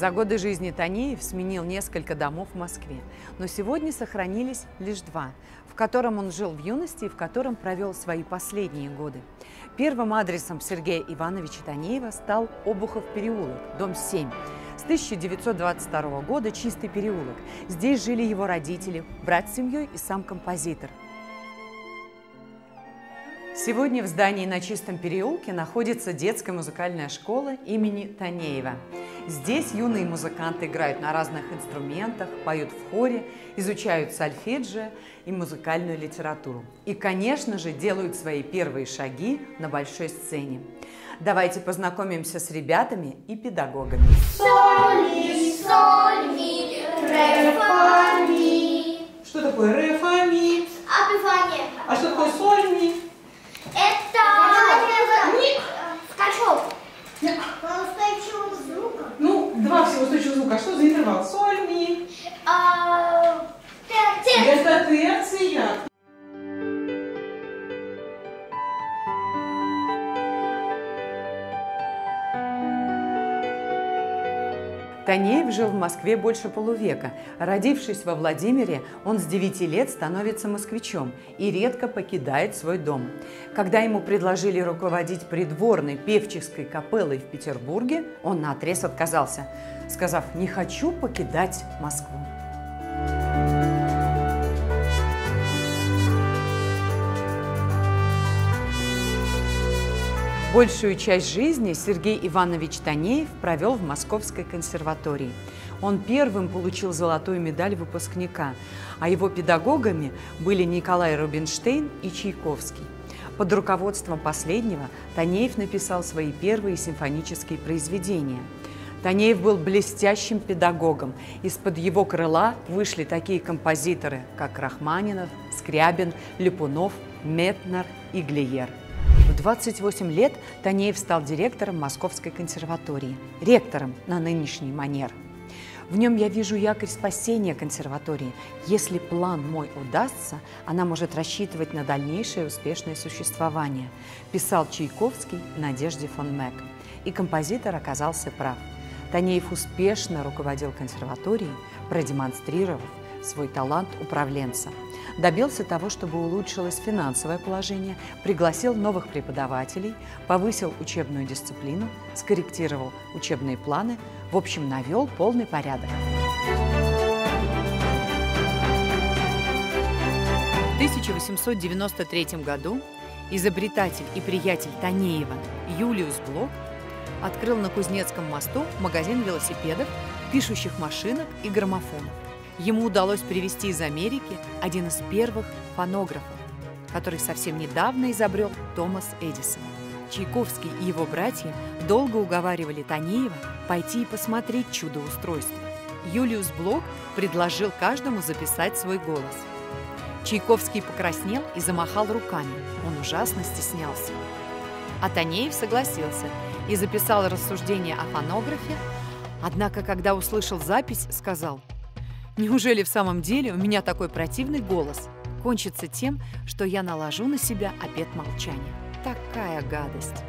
За годы жизни Танеев сменил несколько домов в Москве, но сегодня сохранились лишь два, в котором он жил в юности и в котором провел свои последние годы. Первым адресом Сергея Ивановича Танеева стал Обухов переулок, дом 7. С 1922 года чистый переулок. Здесь жили его родители, брат с семьей и сам композитор. Сегодня в здании на Чистом переулке находится детская музыкальная школа имени Танеева. Здесь юные музыканты играют на разных инструментах, поют в хоре, изучают сольфеджио и музыкальную литературу. И, конечно же, делают свои первые шаги на большой сцене. Давайте познакомимся с ребятами и педагогами. Соль, ми, ре, фа, ми. Что такое ре, фа, ми? Апифания. А что такое соль, ми? Это скачок. Устойчивого звука. Ну, два всего устойчивых звука. Что за интервал? Соль, ми. Терция. Это терция. Танеев жил в Москве больше полувека. Родившись во Владимире, он с 9 лет становится москвичом и редко покидает свой дом. Когда ему предложили руководить придворной певческой капеллой в Петербурге, он наотрез отказался, сказав: «Не хочу покидать Москву». Большую часть жизни Сергей Иванович Танеев провел в Московской консерватории. Он первым получил золотую медаль выпускника, а его педагогами были Николай Рубинштейн и Чайковский. Под руководством последнего Танеев написал свои первые симфонические произведения. Танеев был блестящим педагогом. Из-под его крыла вышли такие композиторы, как Рахманинов, Скрябин, Ляпунов, Метнер и Глиер. В 28 лет Танеев стал директором Московской консерватории, ректором на нынешний манер. В нем я вижу якорь спасения консерватории. Если план мой удастся, она может рассчитывать на дальнейшее успешное существование, писал Чайковский Надежде фон Мек. И композитор оказался прав. Танеев успешно руководил консерваторией, продемонстрировав свой талант управленца. Добился того, чтобы улучшилось финансовое положение, пригласил новых преподавателей, повысил учебную дисциплину, скорректировал учебные планы, в общем, навел полный порядок. В 1893 году изобретатель и приятель Танеева Юлиус Блок открыл на Кузнецком мосту магазин велосипедов, пишущих машинок и граммофонов. Ему удалось привезти из Америки один из первых фонографов, который совсем недавно изобрел Томас Эдисон. Чайковский и его братья долго уговаривали Танеева пойти и посмотреть чудо-устройство. Юлиус Блок предложил каждому записать свой голос. Чайковский покраснел и замахал руками. Он ужасно стеснялся. А Танеев согласился и записал рассуждения о фонографе, однако, когда услышал запись, сказал: «Неужели в самом деле у меня такой противный голос кончится тем, что я наложу на себя обет молчания? Такая гадость!»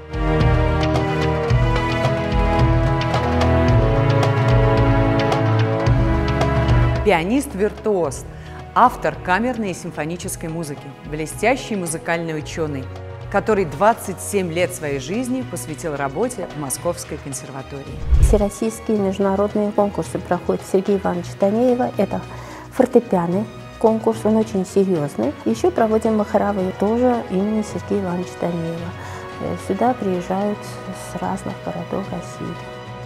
Пианист-виртуоз, автор камерной и симфонической музыки, блестящий музыкальный ученый, который 27 лет своей жизни посвятил работе в Московской консерватории. Всероссийские международные конкурсы проходят Сергея Ивановича Танеева. Это фортепианный конкурс, он очень серьезный. Еще проводим мы хоровые, тоже имени Сергея Ивановича Танеева. Сюда приезжают с разных городов России.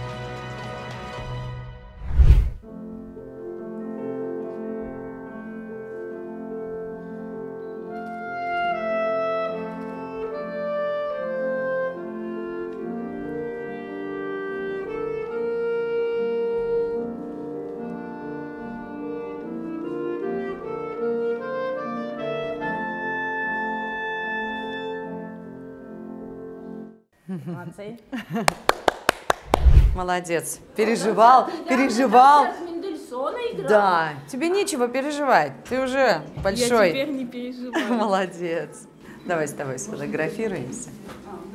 Молодец. Переживал. Да, тебе нечего переживать. Ты уже большой. Я теперь не переживаю. Молодец. Давай с тобой сфотографируемся.